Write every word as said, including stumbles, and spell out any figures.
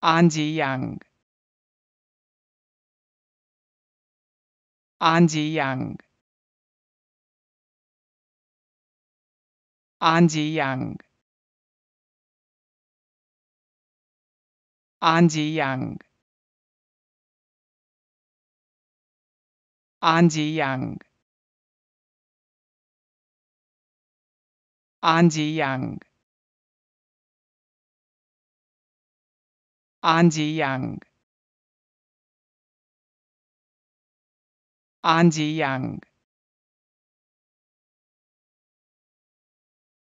Ahn Ji Young, Ahn Ji Young, Ahn Ji Young, Ahn Ji Young, Ahn Ji Young, Ahn Ji Young, Ahn Ji Young, Ahn Ji Young.